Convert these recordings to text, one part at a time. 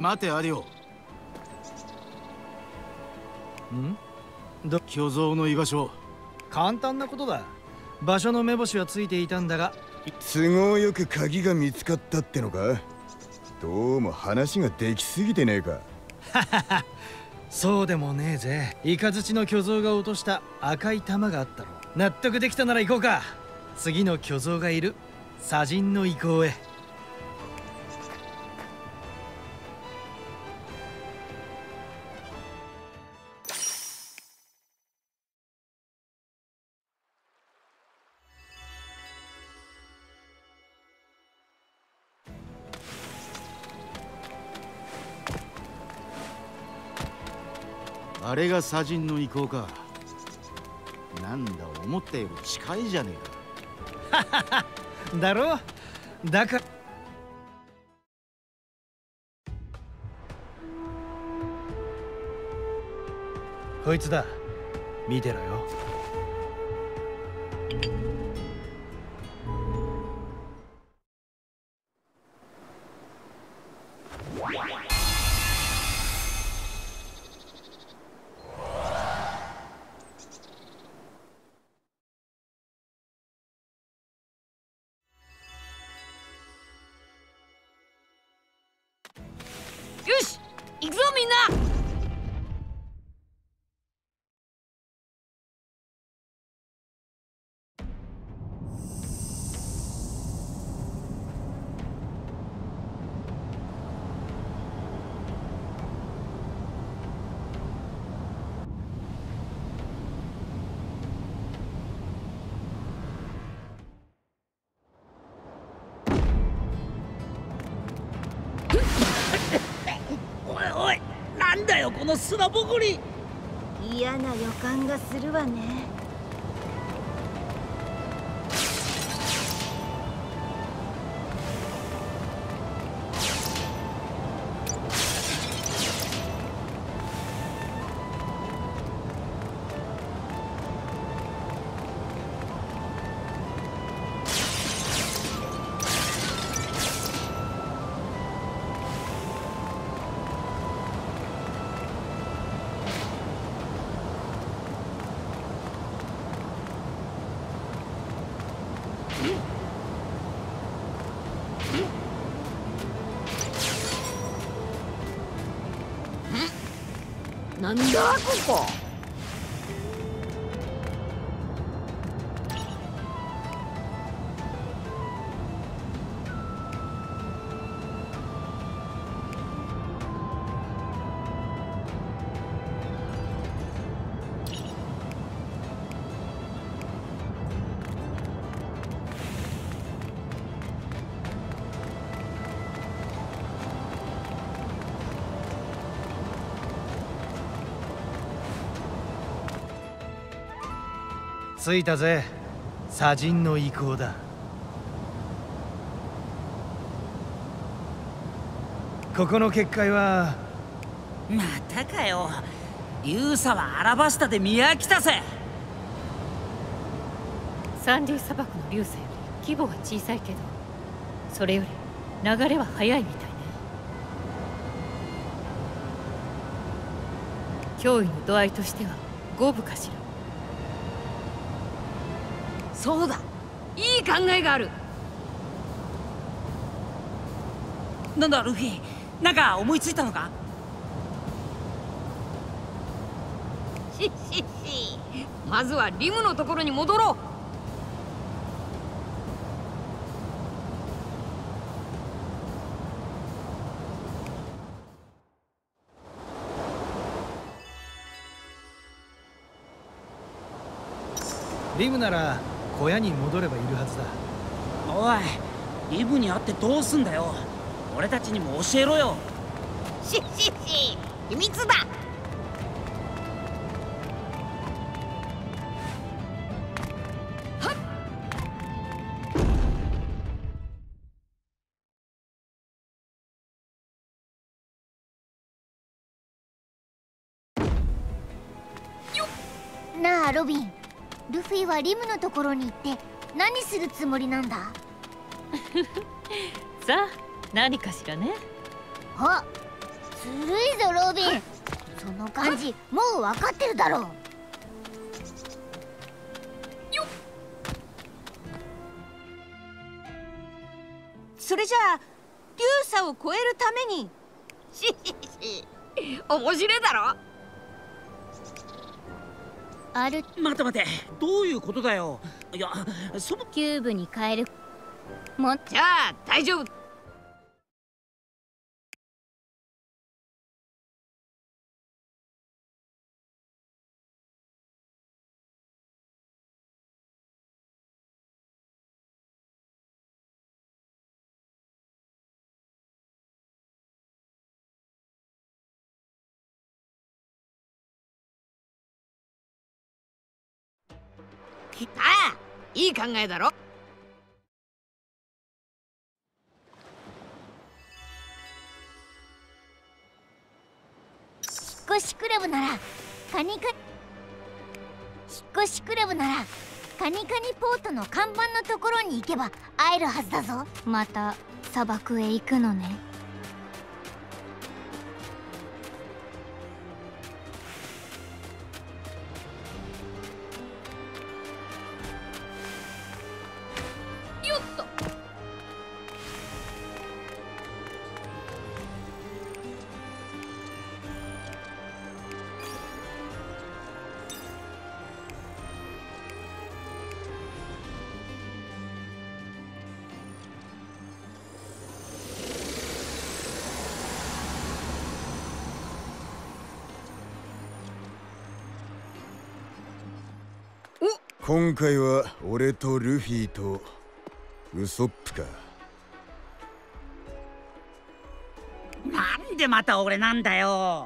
待てアリオ。巨像の居場所。 簡単なことだ。場所の目星はついていたんだが、 都合よく鍵が見つかったってのか。どうも話ができすぎてねえか。 そうでもねえぜ。イカズチの巨像が落とした赤い玉があったろ。納得できたなら行こうか。次の巨像がいる砂塵の遺構へ。 あれが砂塵の遺構か。なんだ、思ったより近いじゃねえか。 だろ。だからこいつだ。見てろよ。 よし、行くぞみんな。おい、なんだよこの砂ぼこり。 嫌な予感がするわね。 なんだここ。 着いたぜ。砂塵の遺構だ。ここの結界は。 またかよ。ユーサはアラバスタで見飽きたぜ。 サンディ砂漠の流星より規模は小さいけど、それより流れは速いみたいね。脅威の度合いとしては五分かしら。 そうだ、いい考えがある。なんだルフィ、なんか思いついたのか。 しっしっし、まずはリムのところに戻ろう。 リムなら小屋に戻ればいるはずだ。 おい、リムに会ってどうすんだよ。俺たちにも教えろよ。 しっしっし、秘密だ。なあロビン、ルフィはリムのところに行って何するつもりなんだ。 さあ何かしらね。 あ、 ずるいぞロビン。その感じもう分かってるだろう。 それじゃあ流砂を超えるために面白いだろ。 ある待て待て、どういうことだよ。いや、 キューブに変える。もじゃあ大丈夫。ああ、いい考えだろ。 引っ越しクラブならカニカ引っ越しクラブならカニカニポートの看板のところに行けば会えるはずだぞ。また砂漠へ行くのね。 よっと。 今回は俺とルフィとウソップか。 なんでまた俺なんだよ。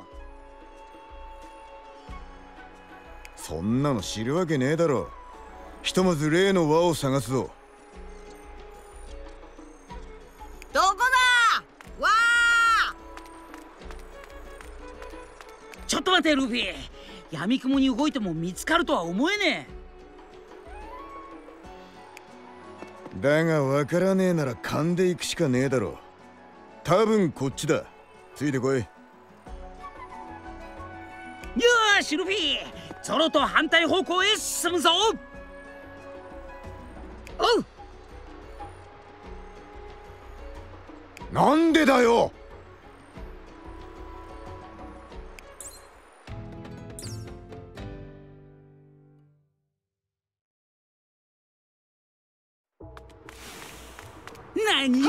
そんなの知るわけねえだろ。ひとまず例の輪を探すぞ。 どこだわあ。 ちょっと待てルフィ、闇雲に動いても見つかるとは思えねえ。 だが分からねえなら勘で行くしかねえだろ。多分こっちだ。ついてこい。 よーしルフィ、ゾロと反対方向へ進むぞ。 おう。 なんでだよ。 なに？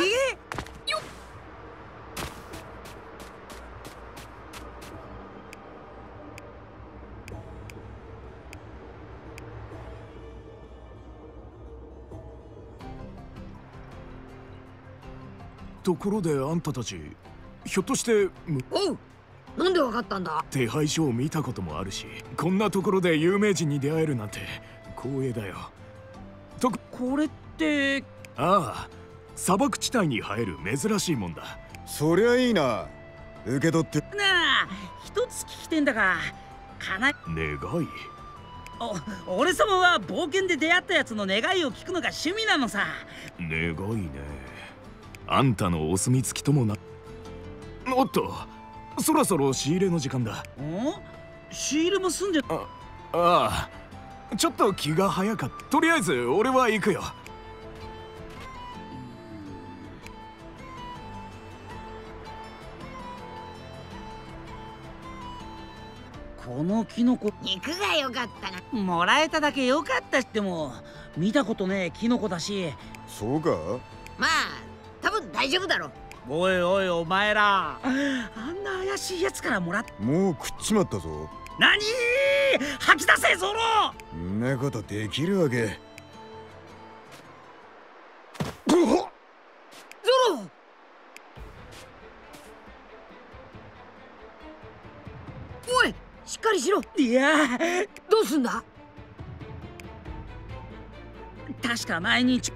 ところであんたたち、ひょっとしておう。なんでわかったんだ。 手配書を見たこともあるし、こんなところで有名人に出会えるなんて光栄だよ。 これってああ、砂漠地帯に生える珍しいもんだ。 そりゃいいな。受け取って。 なあ、一つ聞きてんだが、 願い？ 俺様は冒険で出会ったやつの願いを聞くのが趣味なのさ。 願いね。あんたのお墨付きともな。おっと、そろそろ仕入れの時間だ。 仕入れも済んで。 ああ、ちょっと気が早かった。とりあえず俺は行くよ。 このキノコ肉が良かったな。 もらえただけよかったっても見たことねえキノコだし。 そうか。 まあ多分大丈夫だろ。 おいおいお前ら、あんな怪しいやつからもらっ。 もう食っちまったぞ。 何？吐き出せゾロ。 んなことできるわけ。 ゾロ。おい、しっかりしろ。 いや、 どうすんだ。 確か前に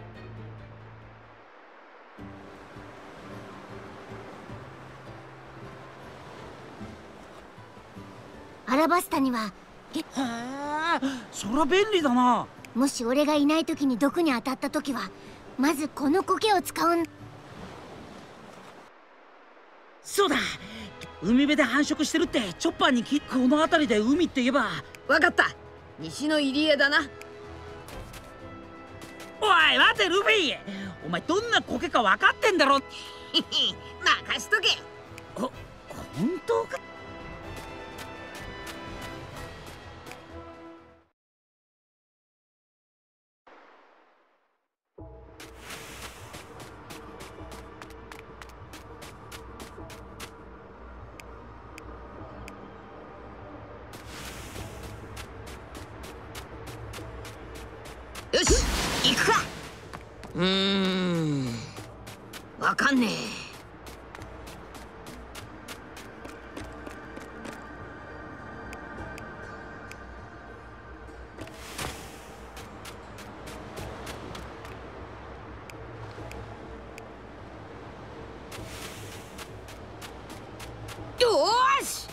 アラバスタには。 へえ、そりゃ便利だな。 もし俺がいない時に毒に当たった時はまずこの苔を使うん。 そうだ、 海辺で繁殖してるってチョッパーにこの辺りで海って言えば。 わかった、西の入り江だな。 おい待てルフィ、お前どんな苔か分かってんだろ。 任しとけ。 本当か。 よし行くか。わかんねえ。よーし。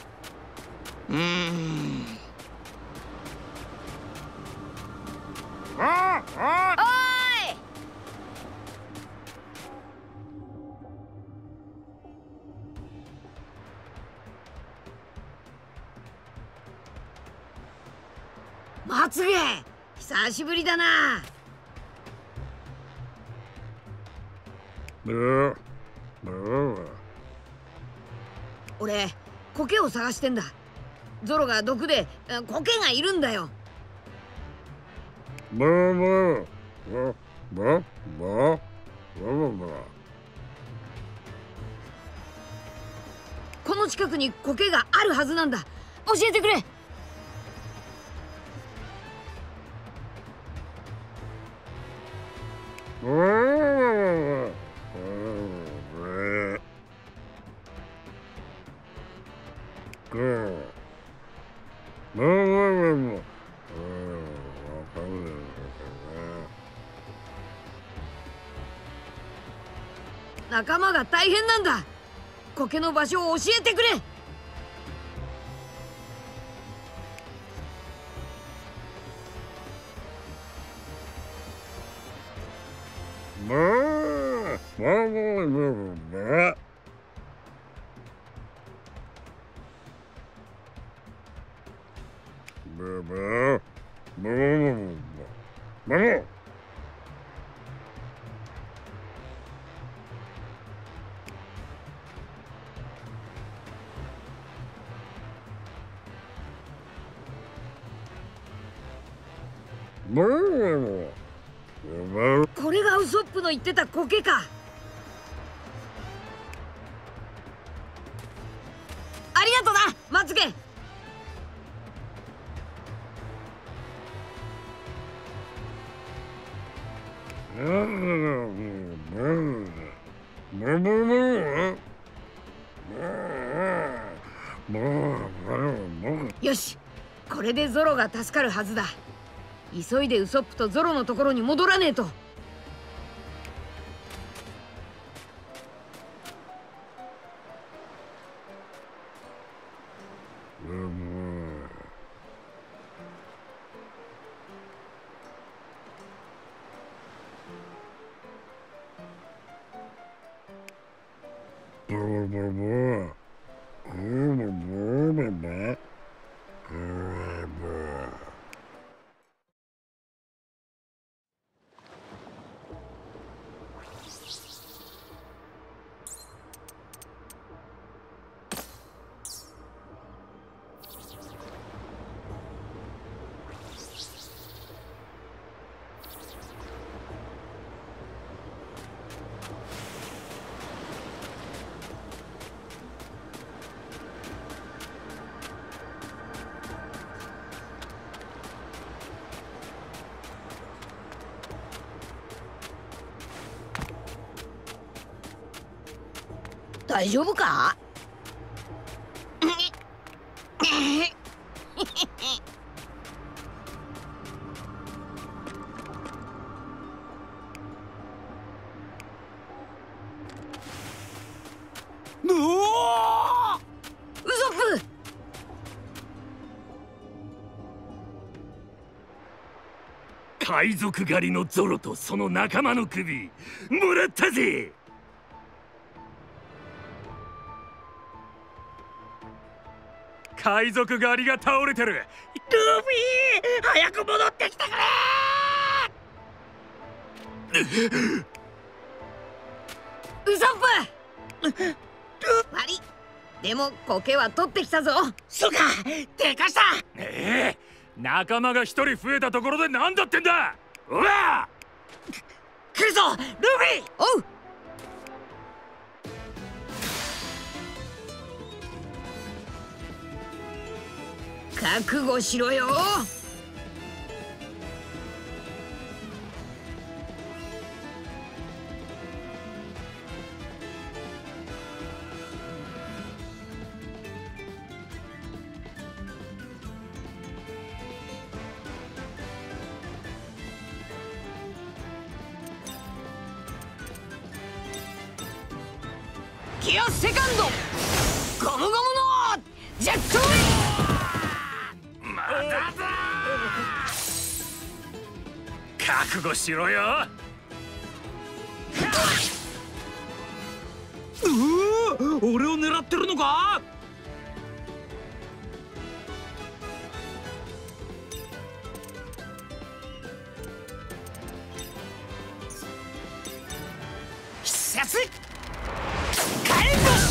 まつげ、久しぶりだな。俺、苔を探してんだ。ゾロが毒で苔がいるんだよ。この近くに苔があるはずなんだ。教えてくれ。仲間が大変なんだ。苔の場所を教えてくれ。これがウソップの言ってた苔か。ありがとな、まつげ。よし、これでゾロが助かるはずだ。急いでウソップとゾロのところに戻らねえと。大丈夫か？ウソップ！ 海賊狩りのゾロとその仲間の首もらったぜ。 海賊狩りが倒れてる。 ルフィ、早く戻ってきてくれ。 ウソップ悪い。でも苔は取ってきたぞ。 そうか、でかした。 仲間が一人増えたところで何だってんだ。うわ来るぞルフィ。 おう。覚悟しろよ。ギアセカンドゴムゴムのジェットウィン。 まだだ。覚悟しろよ。 俺を狙ってるのか。必殺火炎星。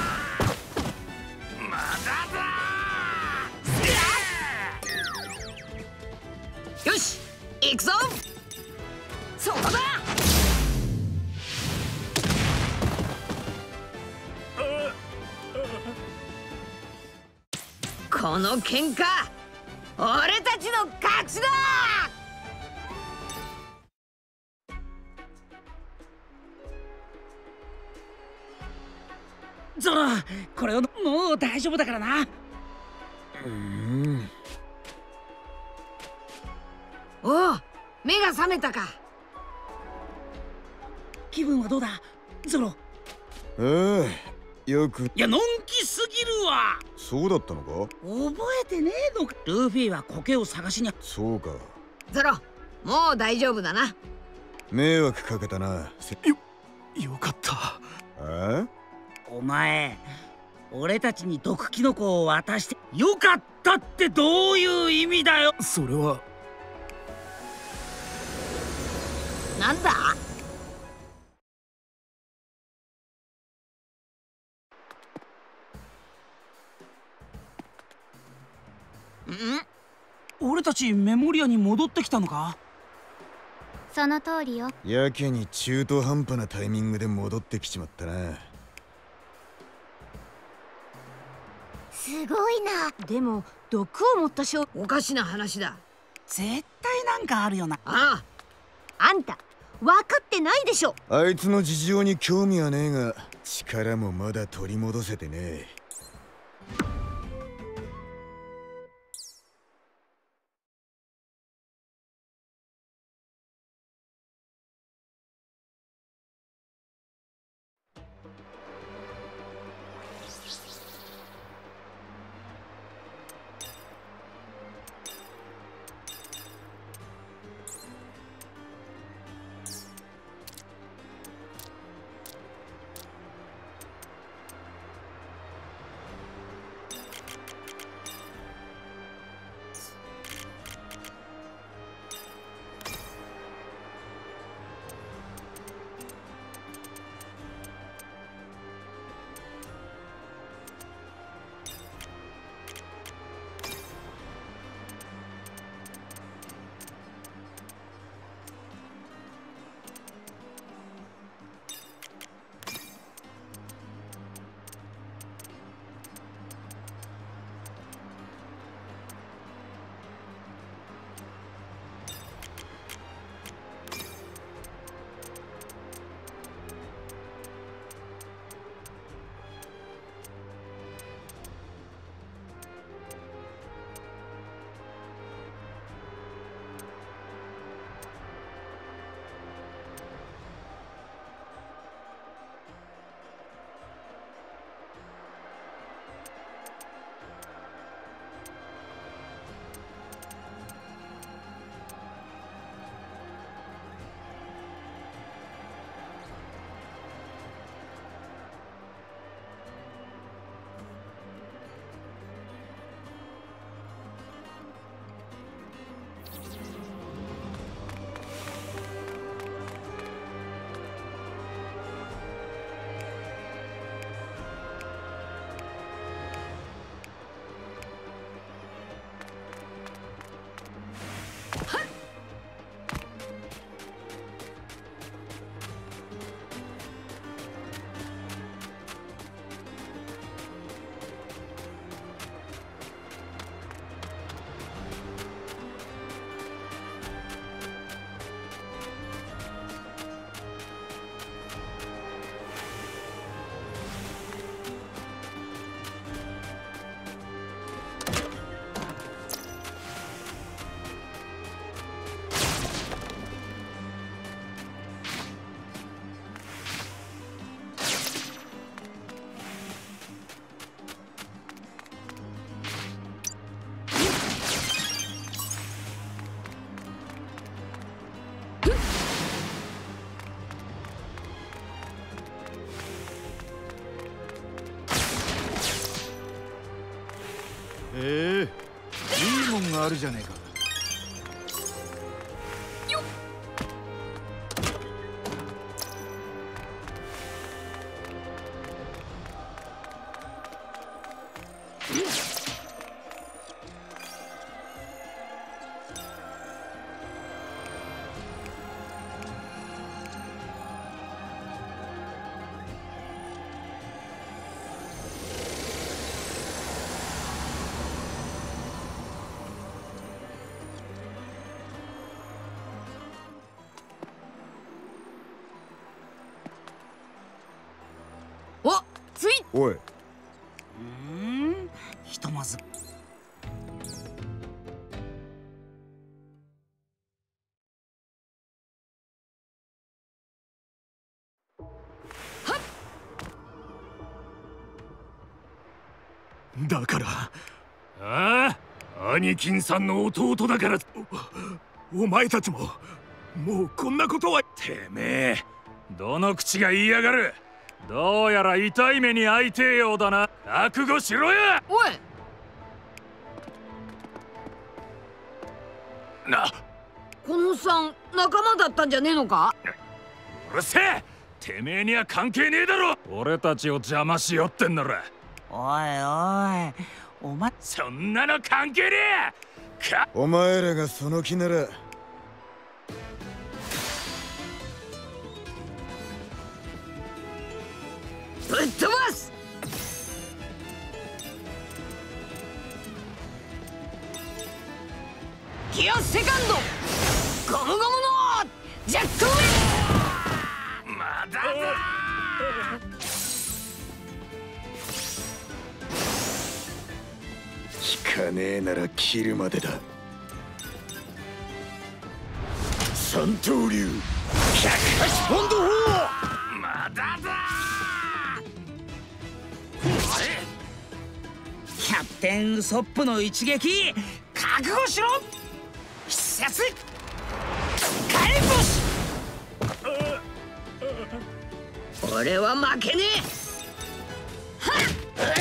まだだ。 よし行くぞ。そこだ。この喧嘩俺たちの勝ちだ。 ゾロ、これをもう大丈夫だからな。 おお、目が覚めたか。 気分はどうだゾロ。 ああ、よく。 いや、のんきすぎるわ。 そうだったのか。 覚えてねえのか。ルフィは苔を探しに。 そうか。 ゾロ、もう大丈夫だな。 迷惑かけたな。 よかった。 ああ、 お前、俺たちに毒キノコを渡してよかったってどういう意味だよ。 それはなんだ。 俺たちメモリアに戻ってきたのか。 その通りよ。 やけに中途半端なタイミングで戻ってきちまったな。 すごいな。 でも毒を持った少おかしな話だ。 絶対なんかあるよな。 ああ、 あんた分かってないでしょ。 あいつの事情に興味はねえが、力もまだ取り戻せてねえ。 があるじゃねえか。 おい、 ひとまずだからああ、兄貴さんの弟だからお前たちももうこんなことは。てめえどの口が言いやがる。どうやら痛い目に遭いてえようだな。覚悟しろや。 おい、 な、 このおっさん仲間だったんじゃねえのか。 うるせえ。てめえには関係ねえだろ。俺たちを邪魔しよってんなら。 おいおい、お前そんなの関係ねえか。 お前らがその気ならぶっ飛ばす。ギアセカンドゴムゴムのジャックウェイ。 まだだ。 効かねえなら切るまでだ。三刀流108ポンド砲。 まだだ。 キャプテンウソップの一撃覚悟しろ。必殺火炎星。 俺は負けねえ。はっ、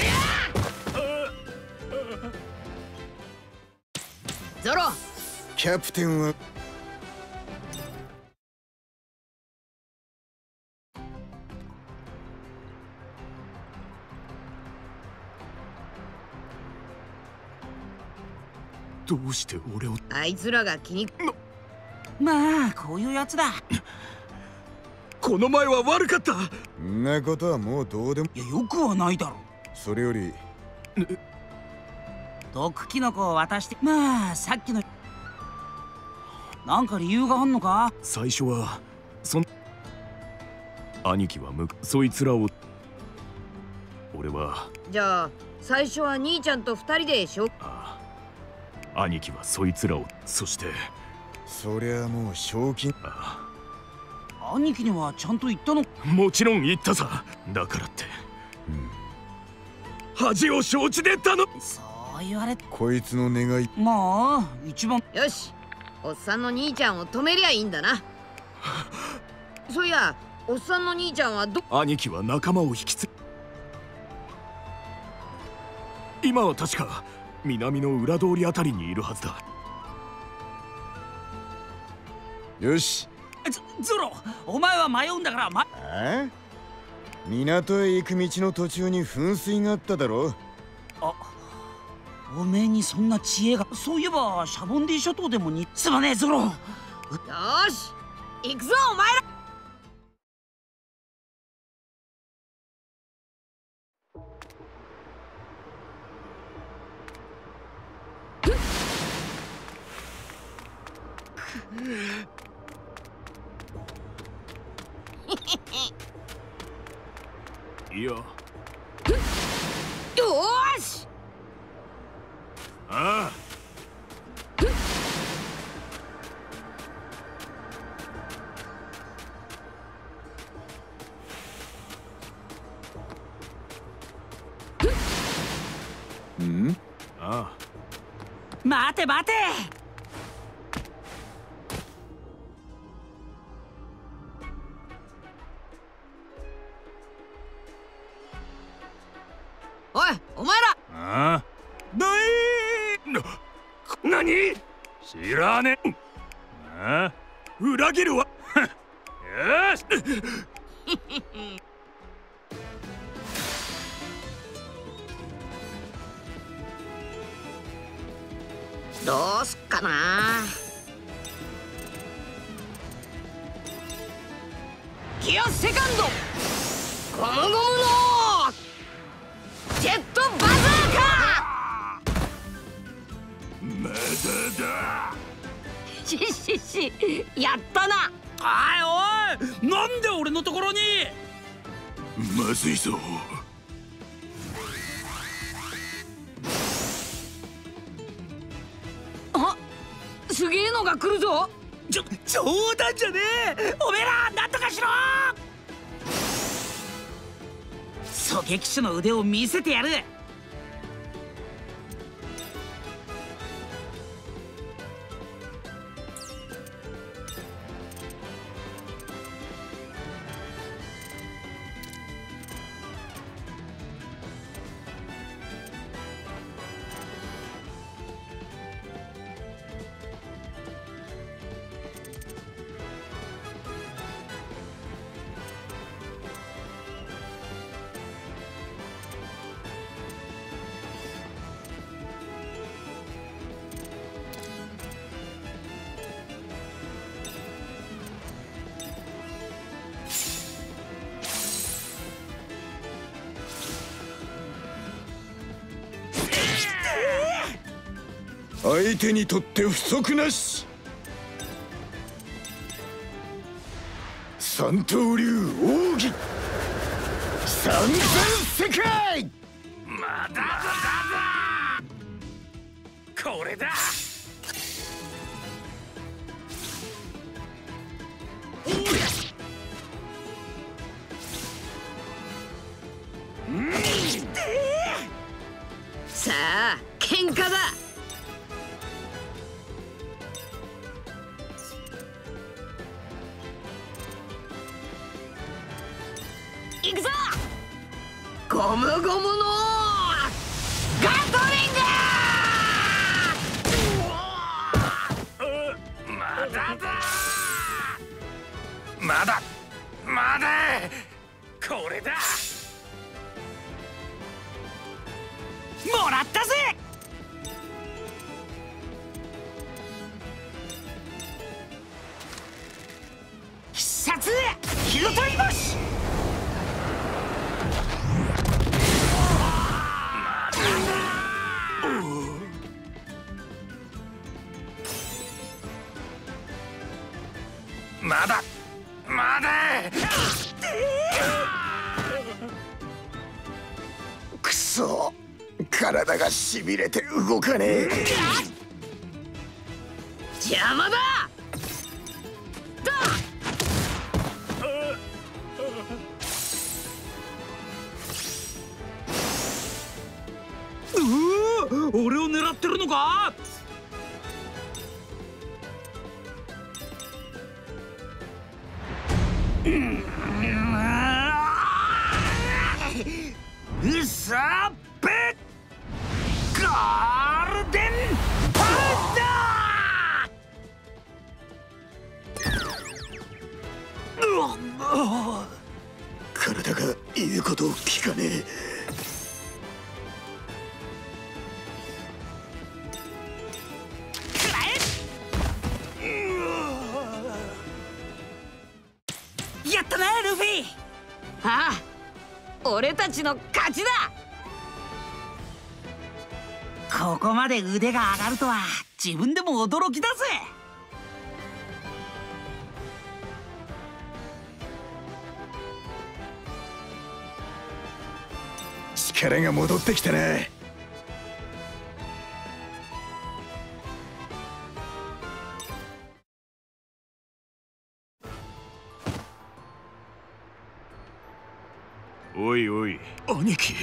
ゾロ、 キャプテンはどうして俺を。 あいつらが気に。 まあこういうやつだ。 この前は悪かった。 んなことはもうどうでも。 いや、よくはないだろ。 それより毒キノコを渡して。まあさっきのなんか理由があんのか。 最初は兄貴はそいつらを。俺は。 じゃあ最初は兄ちゃんと2人でしょ。 ああ、兄貴はそいつらを。そしてそりゃもう賞金。 ああ、兄貴にはちゃんと言ったの。 もちろん言ったさ。だからって、恥を承知で頼む。 そう言われ。 こいつの願い。 まあ一番。 よし、おっさんの兄ちゃんを止めりゃいいんだな。そういや、おっさんの兄ちゃんは兄貴は仲間を引きつ。今は確か南の裏通りあたりにいるはずだ。 よし。 ゾロ、お前は迷うんだから。 ああ、港へ行く道の途中に噴水があっただろ。 あ、おめえにそんな知恵が。そういえばシャボンディ諸島でもに。すまねえゾロ。 よし、行くぞお前ら。 いや。 よし。 ああ。 ん？ ああ。 待て待て。 おい、お前ら。 ああ。 何？知らねえ。ああ、裏切るわ。よし。 どうすっかな。ギアセカンドゴムゴムのジェットバザーカー。まだだ。 やったな。 おいなんで俺のところに。 まずいぞ。 あ、すげえのが来るぞ。 冗談じゃねえ。おめえらなんとかしろ。狙撃手の腕を見せてやる。 相手にとって不足なし。三刀流奥義三千世界。 まだだ。これだ。 さあ喧嘩だ。行くぞ。ゴムゴムのガトリング。 まだだ。まだこれだ。 もらったぜ。必殺火の鳥星。 まだくそ、体がしびれて動かねえ。 邪魔だ。 俺を狙ってるのか。うさべガールデンパウダー。 体が言うことを聞かねえ。 やったなルフィ。 ああ、俺たちの勝ちだ。 ここまで腕が上がるとは自分でも驚きだぜ。 力が戻ってきたな。 おいおい兄貴。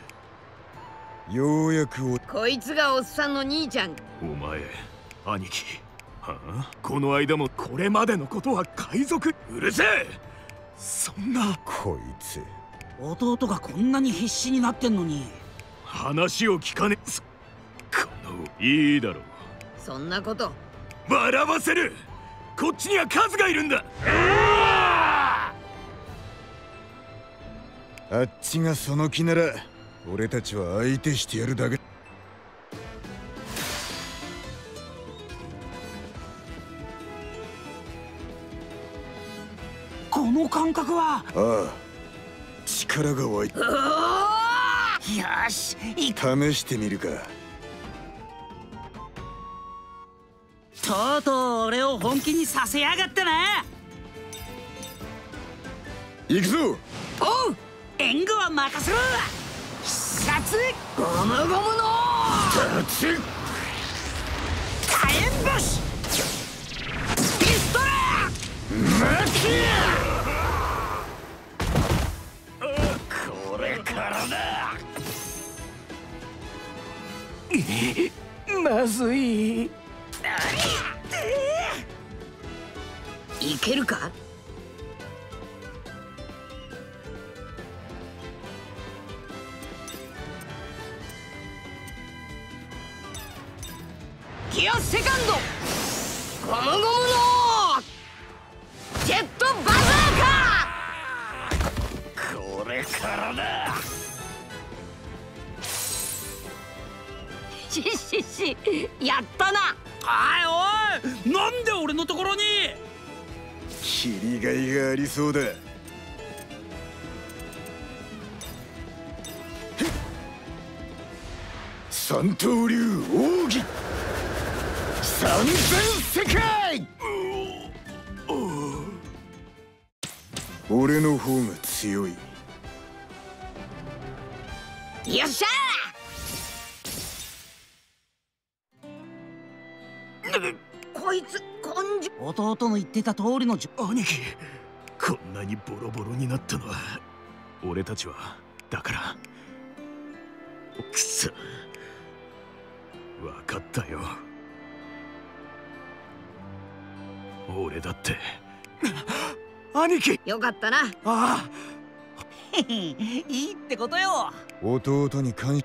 ようやくこいつがおっさんの兄ちゃん。 お前兄貴。はあ、この間もこれまでのことは海賊。うるせえ。そんな。 こいつ弟がこんなに必死になってんのに話を聞かねえ。このいいだろう。 そんなこと。 笑わせる。こっちには数がいるんだ。 あっちがその気なら俺たちは相手してやるだけ。 この感覚は。 ああ、力が湧いた。 よし、 試してみるか。 とうとう俺を本気にさせやがったな。 行くぞ。 おう、援護は任せろ。必殺ゴムゴムの立ち火炎星ピストラマキこれからだ。まずい。いけるか。ギアセカンドゴムゴムのジェットバザーカ。これからだ。やったな。おい、なんで俺のところに。 切りがいがありそうだ。三刀流奥義三千世界。俺の方が強い。 よっしゃー。こいつ根性。弟の言ってた通りの兄貴、こんなにボロボロになったのは俺たちはだから。くそ、分かったよ。俺だって兄貴。 よかったな。 ああいいってことよ。 弟に感謝。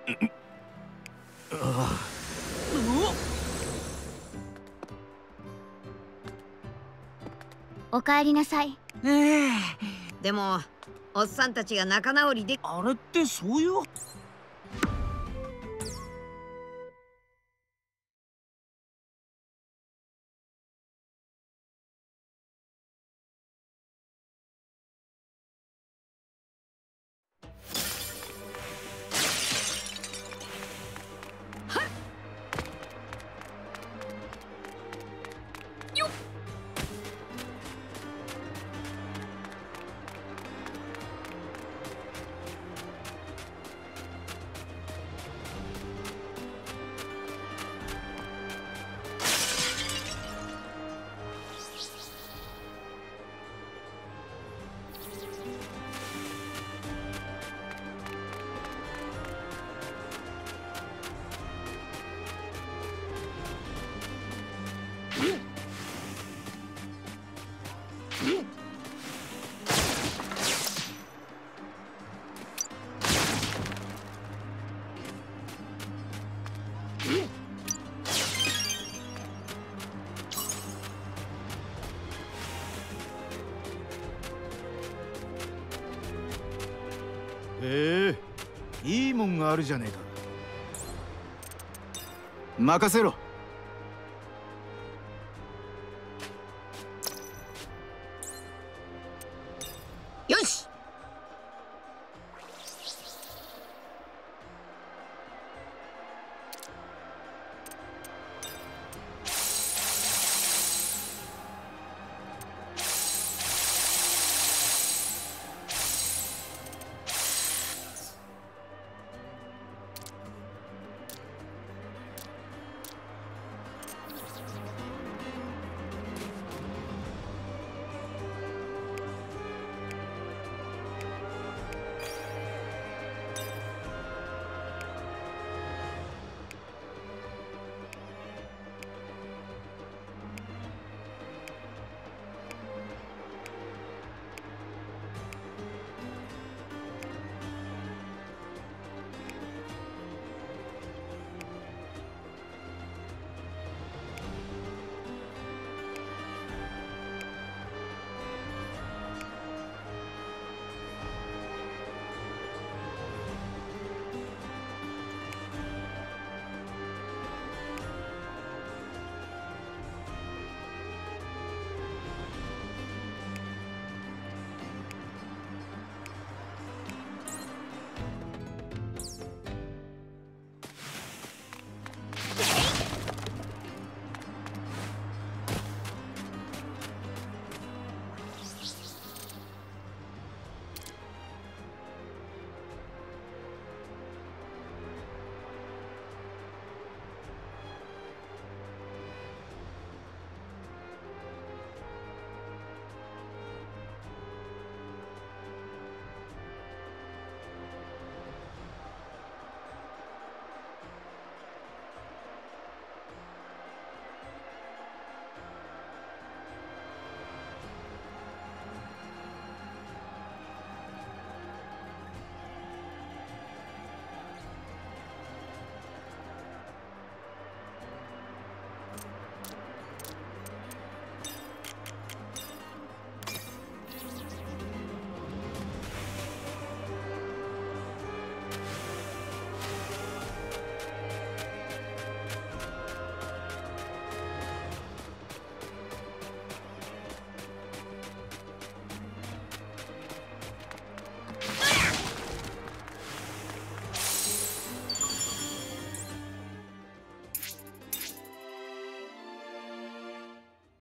おかえりなさい。 でもおっさんたちが仲直りで。 あれってそういう。 いいもんがあるじゃねえか。任せろ。